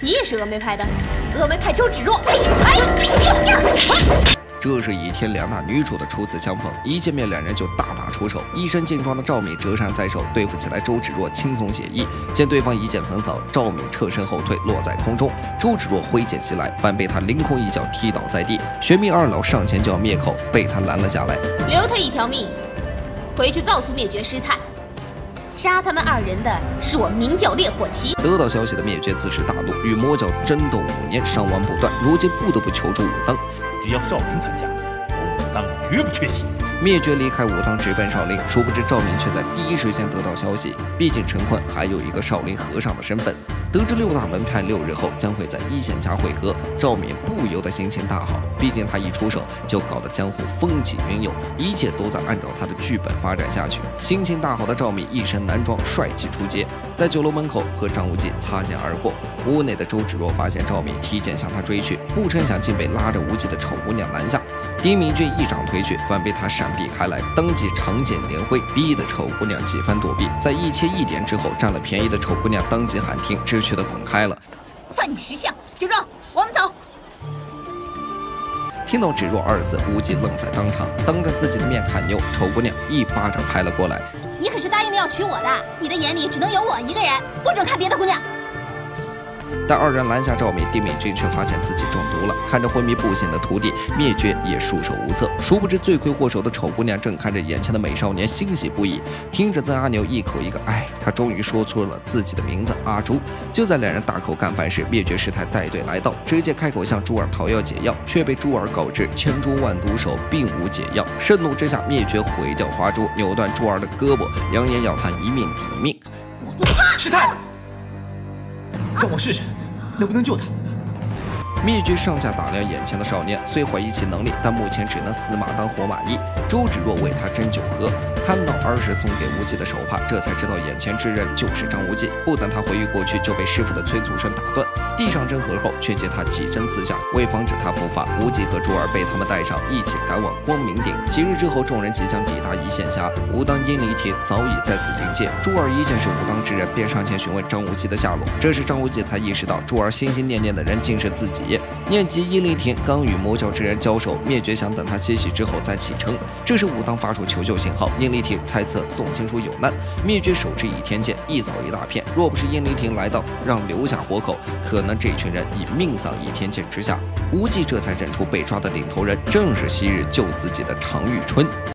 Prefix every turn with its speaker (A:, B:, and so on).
A: 你也是峨眉派的？
B: 峨眉派周芷若。
C: 这是倚天两大女主的初次相逢，一见面两人就大打出手。一身劲装的赵敏折扇在手，对付起来周芷若轻松写意。见对方一剑横扫，赵敏侧身后退，落在空中。周芷若挥剑袭来，反被他凌空一脚踢倒在地。玄冥二老上前就要灭口，被他拦了下来，
A: 留他一条命，回去告诉灭绝师太，杀他们二人的是我明教烈火旗。
C: 得到消息的灭绝自是大怒，与魔教争斗5年，伤亡不断，如今不得不求助武当。
D: 只要少林参加，武当绝不缺席。
C: 灭绝离开武当直奔少林，殊不知赵敏却在第一时间得到消息。毕竟陈坤还有一个少林和尚的身份。得知6大门派6日后将会在一线家会合，赵敏不由得心情大好。毕竟他一出手就搞得江湖风起云涌，一切都在按照他的剧本发展下去。心情大好的赵敏一身男装帅气出街，在酒楼门口和张无忌擦肩而过。屋内的周芷若发现赵敏提剑向他追去，不成想竟被拉着无忌的丑姑娘拦下。丁明俊一掌推去，反被他闪避开来，当即长剑连挥，逼得丑姑娘几番躲避。在一切一点之后，占了便宜的丑姑娘当即喊停，知趣的滚开了。
A: 算你识相，芷若，我们走。
C: 听到芷若2字，无忌愣在当场，当着自己的面砍牛，丑姑娘一巴掌拍了过来。
B: 你可是答应了要娶我的，你的眼里只能有我一个人，不准看别的姑娘。
C: 但二人拦下赵敏，丁敏俊却发现自己中毒了。看着昏迷不醒的徒弟，灭绝也束手无策。殊不知罪魁祸首的丑姑娘正看着眼前的美少年，欣喜不已。听着曾阿牛一口一个爱，他终于说出了自己的名字阿朱。就在两人大口干饭时，灭绝师太带队来到，直接开口向珠儿讨要解药，却被珠儿告知千珠万毒手并无解药。盛怒之下，灭绝毁掉花珠，扭断珠儿的胳膊，扬言要他一命抵一命。
D: 我不怕。师太，让我试试，能不能救他？
C: 灭绝上下打量眼前的少年，虽怀疑其能力，但目前只能死马当活马医。周芷若为他斟酒喝，看到儿时送给无忌的手帕，这才知道眼前之人就是张无忌。不等他回忆过去，就被师傅的催促声打断。递上针盒后，却见他几针刺下，为防止他复发，无忌和珠儿被他们带上，一起赶往光明顶。几日之后，众人即将抵达一线峡，武当阴离亭早已在此迎接。珠儿一见是武当之人，便上前询问张无忌的下落。这时张无忌才意识到，珠儿心心念念的人竟是自己。念及阴离亭刚与魔教之人交手，灭绝想等他歇息之后再启程。这时武当发出求救信号，阴离亭猜测宋青书有难，灭绝手持倚天剑一扫一大片。若不是阴离亭来到，让留下活口，可能这群人已命丧倚天剑之下。无忌这才认出被抓的领头人正是昔日救自己的常遇春。